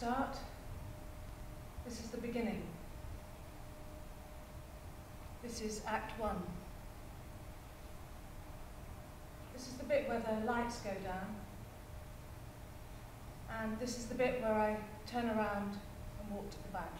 start. This is the beginning. This is Act 1. This is the bit where the lights go down. And this is the bit where I turn around and walk to the back.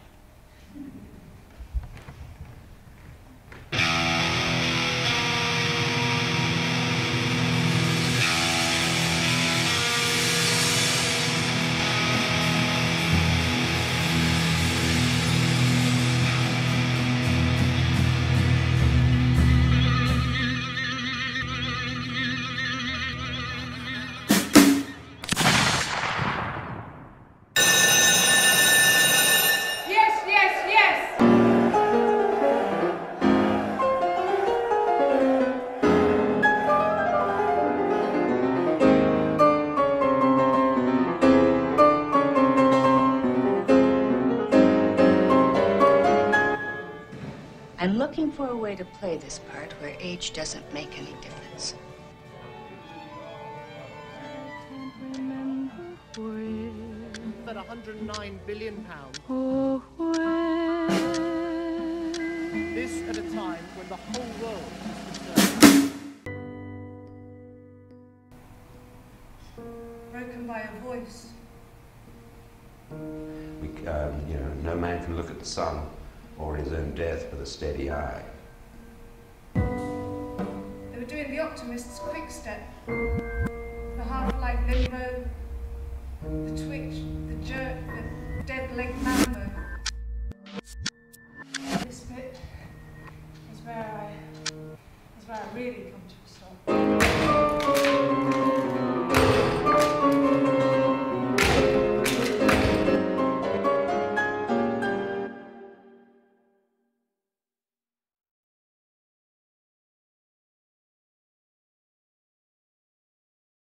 I'm looking for a way to play this part where age doesn't make any difference. At £109 billion. This at a time when the whole world is concerned. Broken by a voice. No man can look at the sun or his own death with a steady eye. They were doing the optimist's quick step, the half-light limbo, the twitch, the jerk, the dead leg mambo.